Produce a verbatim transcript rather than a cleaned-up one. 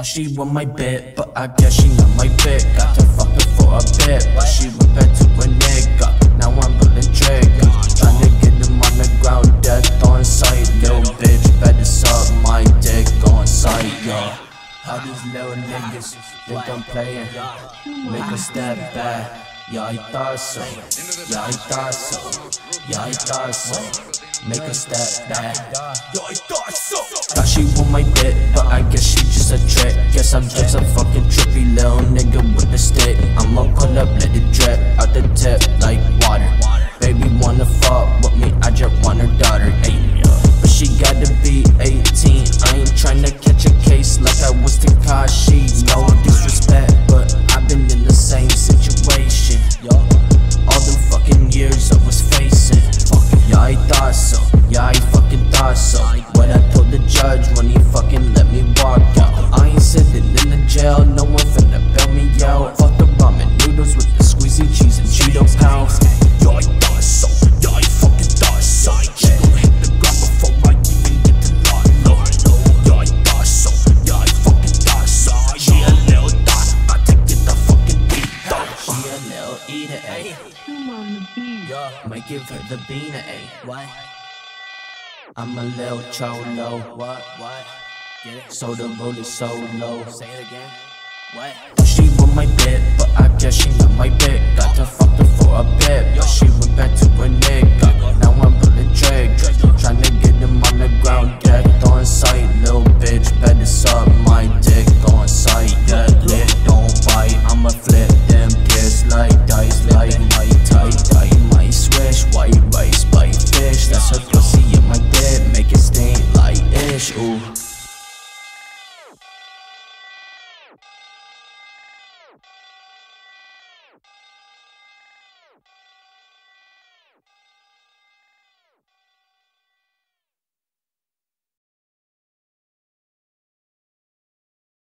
Thought she want my bit, but I guess she not my bit. Got to fuck her for a bit, but she went back to a nigga. Now I'm pulling trigger, tryna get him on the ground, death on sight. Little bitch, better suck my dick on sight, yo. How these little niggas think I'm playing? Make a step back, yeah I thought so, yeah I thought so, yeah I thought so. Make a step back, yeah I thought so. Thought she want my bit, but I guess she just a trick. Guess I'm just a fucking trippy little nigga with a stick. I'ma pull up, let it drip out the tip like water. Baby wanna fuck with me, I just want her daughter, ayy. But she gotta be eighteen, I ain't tryna catch a case like I was Tekashi. No disrespect, but I've been in the same situation. All them fucking years I was facing. Yeah I thought so, yeah I fucking thought so. What I told the judge when he fucking let me walk out. I ain't sitting in the jail, no one finna bail me out. Fuck the ramen noodles with the squeezy cheese and Cheeto pounds. Yeah I thought so, yeah I fucking thought so. She gon' hit the ground before I even get to lock, no. Yeah I thought so, yeah I fucking thought so. She a little thought, about to get the fucking beat though. She a little eater, ayy. Might give her the beaner, ayy. What? I'm a little cholo. What? What? Get it? So the roll is so low. Say it again. What? Thought she want my bit, but I guess she not my bit. Got to fuck her for a bit, but she went back to a nigga. Now I'm pulling trigger, tryna get him on the ground, death on sight. Little bitch, better suck